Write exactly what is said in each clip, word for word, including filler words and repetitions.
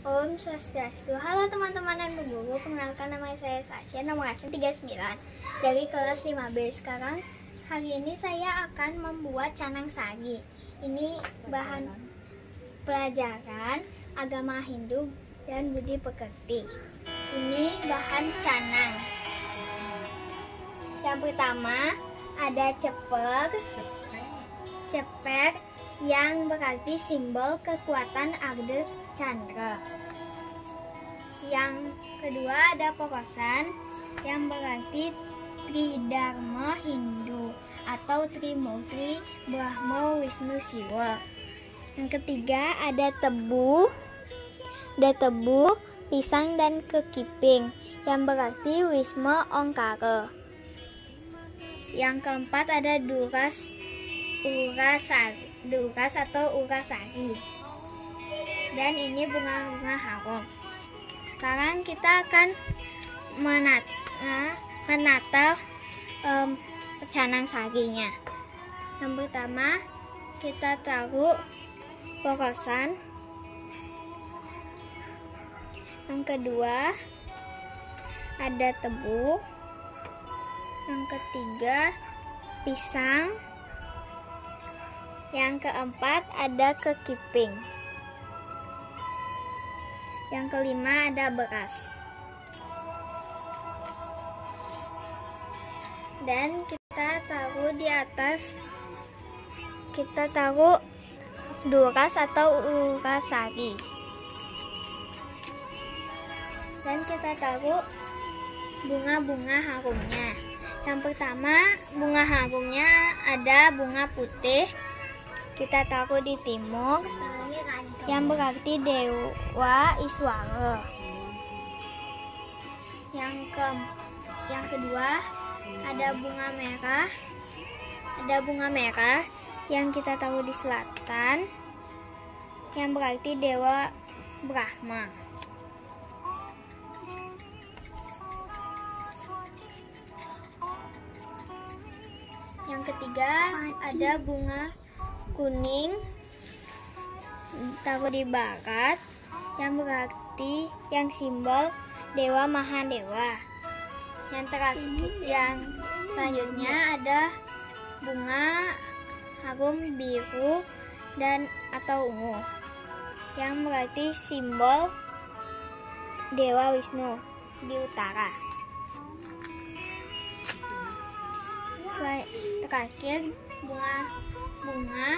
Om Swastiastu. Halo teman-teman dan Bu Guru, perkenalkan nama saya Sasha, nomor absen tiga puluh sembilan dari kelas lima B. Sekarang hari ini saya akan membuat canang sari. Ini bahan pelajaran agama Hindu dan budi pekerti. Ini bahan canang. Yang pertama ada ceper. Ceper yang berarti simbol kekuatan Arda Chandra. Yang kedua ada pokosan yang berarti Tridharma Hindu atau Trimurti Brahma Wisnu Siwa. Yang ketiga ada tebu. Ada tebu, pisang dan kekiping yang berarti Wisma Ongkara. Yang keempat ada duras urasari, duras atau urasari. Dan ini bunga-bunga harum. Sekarang kita akan menata, menata um, canang sarinya. Yang pertama kita taruh pokosan. Yang kedua ada tebu. Yang ketiga pisang. Yang keempat ada kekiping. Yang kelima ada beras. Dan kita taruh di atas, kita taruh duras atau urasari. Dan kita taruh bunga-bunga harumnya. Yang pertama bunga harumnya ada bunga putih. Kita taruh di timur yang berarti Dewa Iswara. Yang ke yang kedua ada bunga merah. Ada bunga merah yang kita taruh di selatan yang berarti Dewa Brahma. Yang ketiga ada bunga kuning taruh di barat yang berarti yang simbol Dewa Mahadewa. Yang terakhir, yang selanjutnya ada bunga harum biru dan atau ungu yang berarti simbol Dewa Wisnu di utara. Terakhir bunga bunga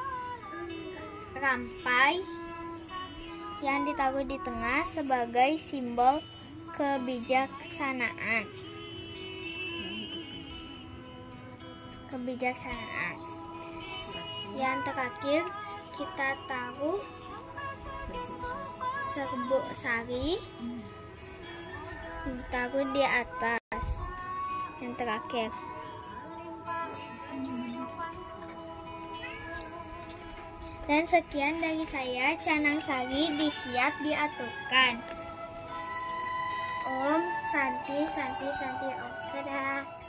rampai yang ditaruh di tengah sebagai simbol kebijaksanaan. Kebijaksanaan. Yang terakhir kita taruh serbuk sari, taruh di atas. Yang terakhir. Dan sekian dari saya, canang sari disiap diaturkan. Om Santi Santi Santi Om. Dadah.